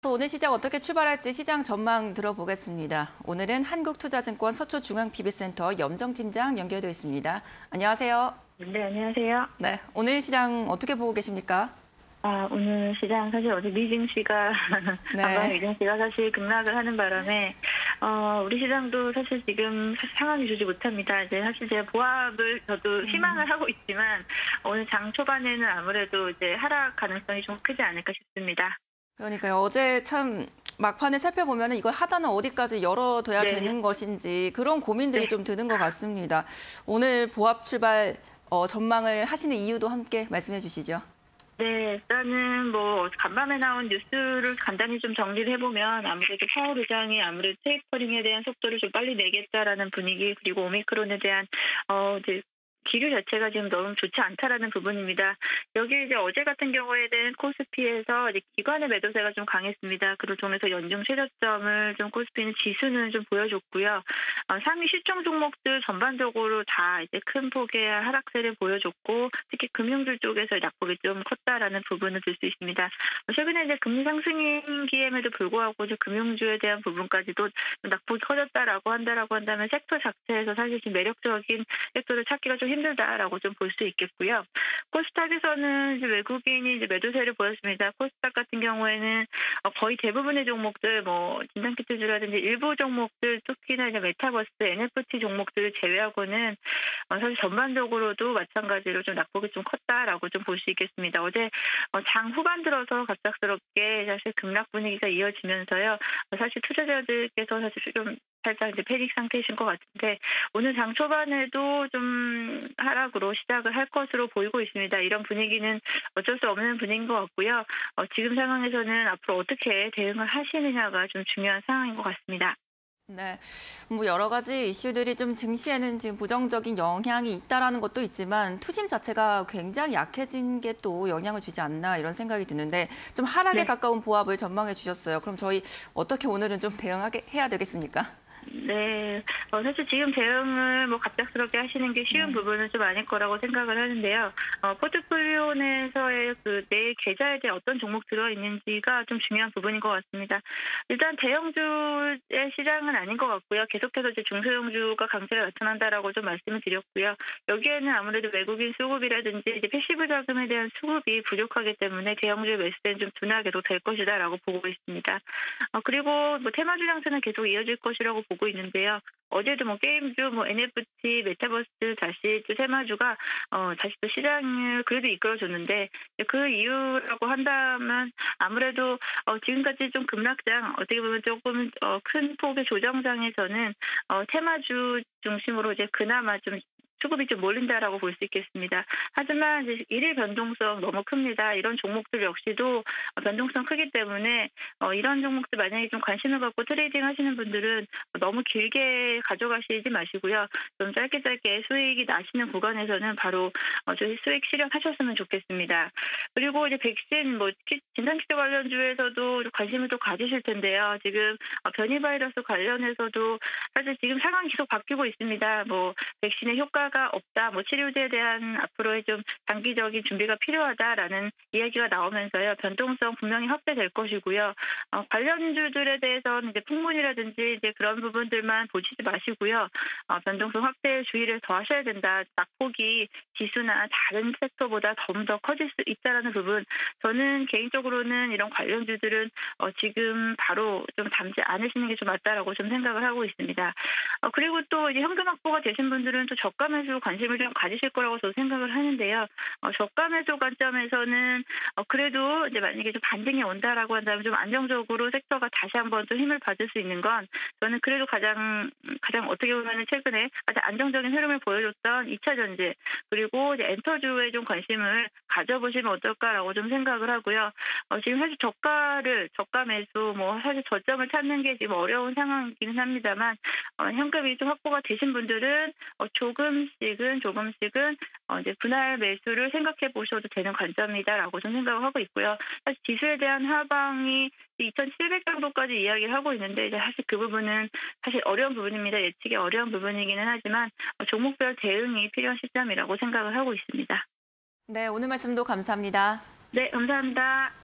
오늘 시장 어떻게 출발할지 시장 전망 들어보겠습니다. 오늘은 한국투자증권 서초중앙PB센터 염정팀장 연결되어 있습니다. 안녕하세요. 네, 안녕하세요. 네, 오늘 시장 어떻게 보고 계십니까? 오늘 시장 사실 어제 미증시가 한방 네. 미증시가 사실 급락을 하는 바람에 우리 시장도 사실 지금 상황이 좋지 못합니다. 이제 사실 제가 보합을 저도 희망을 하고 있지만 오늘 장 초반에는 아무래도 이제 하락 가능성이 좀 크지 않을까 싶습니다. 그러니까요. 어제 참 막판에 살펴보면 이걸 하단은 어디까지 열어둬야 네. 되는 것인지 그런 고민들이 네. 좀 드는 것 같습니다. 오늘 보합 출발 전망을 하시는 이유도 함께 말씀해 주시죠. 네, 일단은 뭐 간밤에 나온 뉴스를 간단히 좀 정리를 해보면 아무래도 파월 의장이 아무래도 테이퍼링에 대한 속도를 좀 빨리 내겠다라는 분위기, 그리고 오미크론에 대한 이제 기류 자체가 지금 너무 좋지 않다라는 부분입니다. 여기 이제 어제 같은 경우에는 코스피에서 이제 기관의 매도세가 좀 강했습니다. 그로 통해서 연중 최저점을 좀 코스피는 지수는 좀 보여줬고요. 상위 시총 종목들 전반적으로 다 이제 큰 폭의 하락세를 보여줬고, 특히 금융주 쪽에서 낙폭이 좀 컸다라는 부분을 들 수 있습니다. 최근에 이제 금리 상승기임에도 불구하고 이제 금융주에 대한 부분까지도 낙폭이 커졌다라고 한다면 섹터 자체에서 사실 지금 매력적인 섹터를 찾기가 좀 힘들다라고 좀 볼 수 있겠고요. 코스닥에서는 이제 외국인이 이제 매도세를 보였습니다. 코스닥 같은 경우에는 거의 대부분의 종목들, 뭐 진단키트주라든지 일부 종목들, 특히나 이제 메타버스, NFT 종목들을 제외하고는 사실 전반적으로도 마찬가지로 좀 낙폭이 좀 컸다라고 좀 볼 수 있겠습니다. 어제 장 후반 들어서 갑작스럽게 사실 급락 분위기가 이어지면서요. 사실 투자자들께서 사실 좀 살짝 이제 패닉 상태이신 것 같은데, 오늘 장 초반에도 좀 하락으로 시작을 할 것으로 보이고 있습니다. 이런 분위기는 어쩔 수 없는 분위기인 것 같고요. 지금 상황에서는 앞으로 어떻게 대응을 하시느냐가 좀 중요한 상황인 것 같습니다. 네, 뭐 여러 가지 이슈들이 좀 증시에는 지금 부정적인 영향이 있다라는 것도 있지만 투심 자체가 굉장히 약해진 게 또 영향을 주지 않나 이런 생각이 드는데 좀 하락에 네. 가까운 보합을 전망해 주셨어요. 그럼 저희 어떻게 오늘은 좀 대응하게 해야 되겠습니까? 네. 사실 지금 대응을 뭐 갑작스럽게 하시는 게 쉬운 네. 부분은 좀 아닐 거라고 생각을 하는데요. 포트폴리오 내에서의 내 계좌에 대해 어떤 종목 들어있는지가 좀 중요한 부분인 것 같습니다. 일단 대형주의 시장은 아닌 것 같고요. 계속해서 이제 중소형주가 강세가 나타난다라고 좀 말씀을 드렸고요. 여기에는 아무래도 외국인 수급이라든지 이제 패시브 자금에 대한 수급이 부족하기 때문에 대형주의 매수세는 좀 둔하게도 될 것이다라고 보고 있습니다. 그리고 뭐 테마주 장세는 계속 이어질 것이라고 보고 있는데요. 어제도 뭐 게임주, 뭐 NFT, 메타버스 다시 또 테마주가 다시 또 시장을 그래도 이끌어줬는데, 그 이유라고 한다면 아무래도 지금까지 좀 급락장, 어떻게 보면 조금 큰 폭의 조정장에서는 테마주 중심으로 이제 그나마 좀 수급이 좀 몰린다라고 볼 수 있겠습니다. 하지만 이제 일일 변동성 너무 큽니다. 이런 종목들 역시도 변동성 크기 때문에 이런 종목들 만약에 좀 관심을 갖고 트레이딩 하시는 분들은 너무 길게 가져가시지 마시고요. 좀 짧게 수익이 나시는 구간에서는 바로 저희 수익 실현하셨으면 좋겠습니다. 그리고 이제 백신, 뭐 진단키트 관련주에서도 관심을 또 가지실 텐데요. 지금 변이 바이러스 관련해서도 사실 지금 상황이 계속 바뀌고 있습니다. 뭐 백신의 효과가 없다, 뭐 치료제에 대한 앞으로의 좀 장기적인 준비가 필요하다라는 이야기가 나오면서요. 변동성 분명히 확대될 것이고요. 관련주들에 대해서는 이제 풍문이라든지 이제 그런 부분들만 보시지 마시고요. 변동성 확대에 주의를 더 하셔야 된다. 낙폭이 지수나 다른 섹터보다 좀 더 커질 수 있다라는 부분. 저는 개인적으로는 이런 관련주들은 지금 바로 좀 담지 않으시는 게 좀 맞다라고 좀 생각을 하고 있습니다. 그리고 또 이제 현금 확보가 되신 분들은 또 저가 매수 관심을 좀 가지실 거라고 저도 생각을 하는데요. 저가 매수 관점에서는 그래도 이제 만약에 좀 반등이 온다라고 한다면 좀 안정적으로 섹터가 다시 한번 좀 힘을 받을 수 있는 건, 저는 그래도 가장 어떻게 보면 최근에 가장 안정적인 흐름을 보여줬던 2차 전지, 그리고 이제 엔터주에 좀 관심을 가져보시면 어떨까라고 좀 생각을 하고요. 지금 사실 저가 매수, 뭐 사실 저점을 찾는 게 지금 어려운 상황이긴 합니다만, 현금이 좀 확보가 되신 분들은 조금씩은 이제 분할 매수를 생각해 보셔도 되는 관점이다라고 좀 생각을 하고 있고요. 사실 지수에 대한 하방이 2,700 정도까지 이야기를 하고 있는데, 이제 사실 그 부분은 사실 어려운 부분입니다. 예측이 어려운 부분이기는 하지만 종목별 대응이 필요한 시점이라고 생각을 하고 있습니다. 네, 오늘 말씀도 감사합니다. 네, 감사합니다.